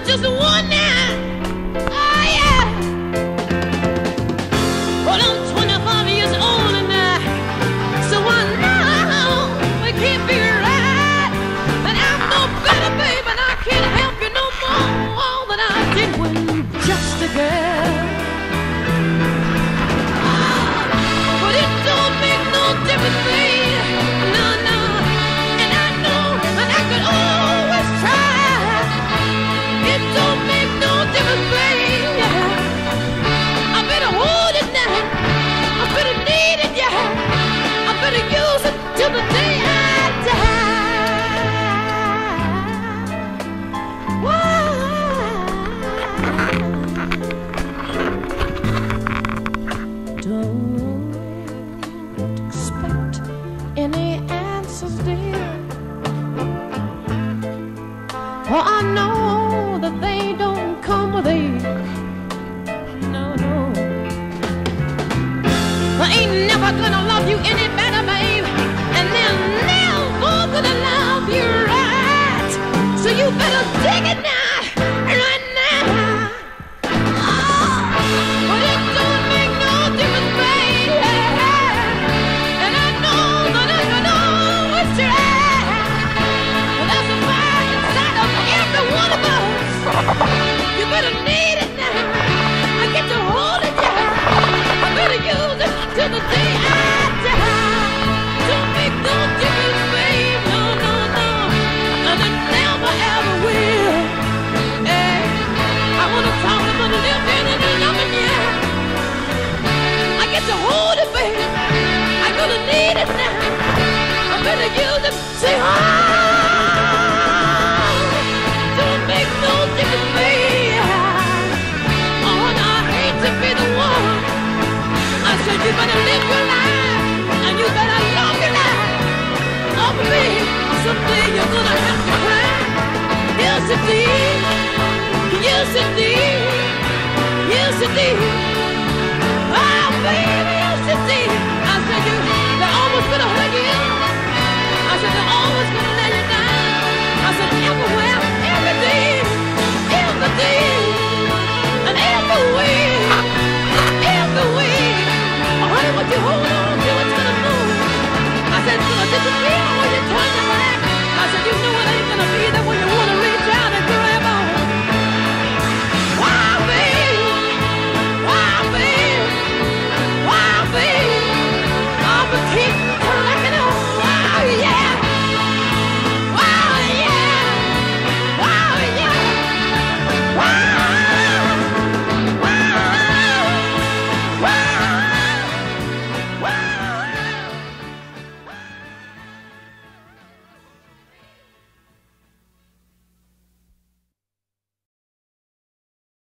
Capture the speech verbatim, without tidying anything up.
just one night. Oh yeah. Well, I'm twenty-five years old now, so I know it can't be right. But I'm no better, babe, and I can't help you no more than I did when you were just a girl. But it don't make no difference, babe. No, no. And I know that I could always try. It don't make no difference, babe. I better hold it now. I better need it, yeah. I better use it till the day I die. Why? Don't expect any answers, dear. For I know that they don't come with age. No, no. I ain't never gonna love you any better, babe. And they're never gonna love you right. So you better dig it now, right now. Oh, but it don't make no difference, babe. And I know that I can always try. But there's a fire inside of every one of us. You better need it now. I get to hold it, yeah. I better use it till the day I die. Don't make no difference, babe. No, no, no. And it never ever will. Hey, I wanna talk about living and loving you. I get to hold it, babe. I gonna need it now. I better use it. Say, oh, don't make no difference, babe. Oh, and I hate to be the one. I said you better live your life and you better love your life. Oh, baby, someday you're gonna have to cry. Yes, indeed. Yes, indeed. Yes, indeed. Oh, baby, yes, indeed.